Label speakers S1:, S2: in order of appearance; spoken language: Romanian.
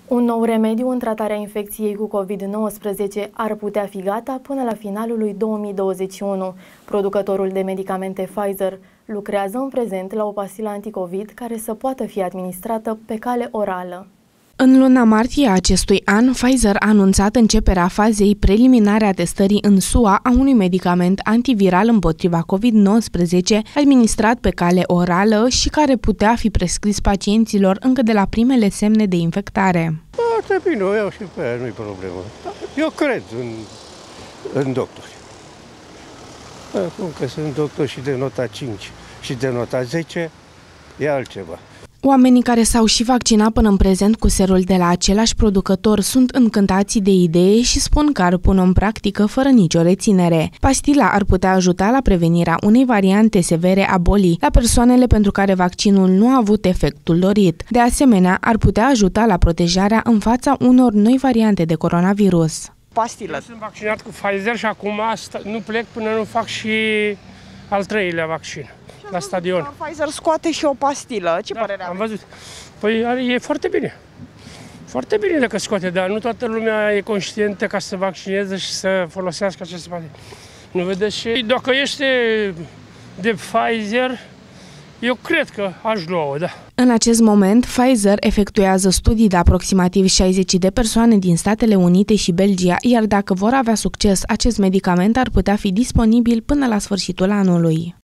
S1: Un nou remediu în tratarea infecției cu COVID-19 ar putea fi gata până la finalul lui 2021. Producătorul de medicamente Pfizer lucrează în prezent la o pastilă anticovid care să poată fi administrată pe cale orală.
S2: În luna martie a acestui an, Pfizer a anunțat începerea fazei preliminare a testării în SUA a unui medicament antiviral împotriva COVID-19 administrat pe cale orală și care putea fi prescris pacienților încă de la primele semne de infectare.
S3: Foarte bine, o iau și pe aia, nu-i problemă. Eu cred în doctori. Acum că sunt doctori și de nota 5 și de nota 10, e altceva.
S2: Oamenii care s-au și vaccinat până în prezent cu serul de la același producător sunt încântați de idee și spun că ar pune în practică fără nicio reținere. Pastila ar putea ajuta la prevenirea unei variante severe a bolii la persoanele pentru care vaccinul nu a avut efectul dorit. De asemenea, ar putea ajuta la protejarea în fața unor noi variante de coronavirus.
S4: Pastilă. Eu sunt vaccinat cu Pfizer și acum nu plec până nu fac și al treilea vaccin. La stadion.
S5: Pfizer scoate și o pastilă. Ce părere
S4: am văzut. Păi e foarte bine. Foarte bine dacă scoate, dar nu toată lumea e conștientă ca să se vaccineze și să folosească aceste pastile. Nu vedeți? Și dacă este de Pfizer, eu cred că aș lua-o, da.
S2: În acest moment, Pfizer efectuează studii de aproximativ 60 de persoane din Statele Unite și Belgia, iar dacă vor avea succes, acest medicament ar putea fi disponibil până la sfârșitul anului.